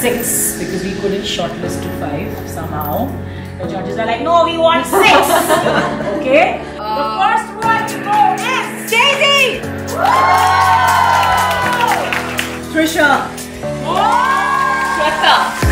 6 because we couldn't shortlist to 5 somehow. The judges are like, no, we want 6. Okay? The first one to go is Daisy! Trisha! Shweta!